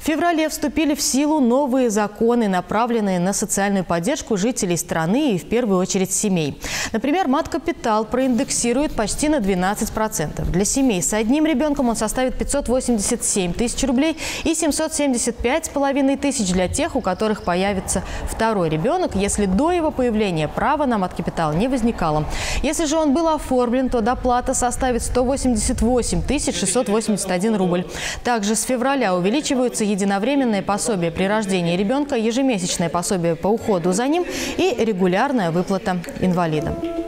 феврале вступили в силу новые законы, направленные на социальную поддержку жителей страны и в первую очередь семей. Например, мат-капитал проиндексирует почти на 12%. Для семей с одним ребенком он составит 587 тысяч рублей и 775,5 тысяч для тех, у которых появится второй ребенок, если до его появления права на мат-капитал не возникало. Если же он был оформлен, то доплата составит 188 681 рубль. Также с февраля увеличиваются единовременное пособие при рождении ребенка, ежемесячное пособие по уходу за ним и регулярная выплата инвалидам.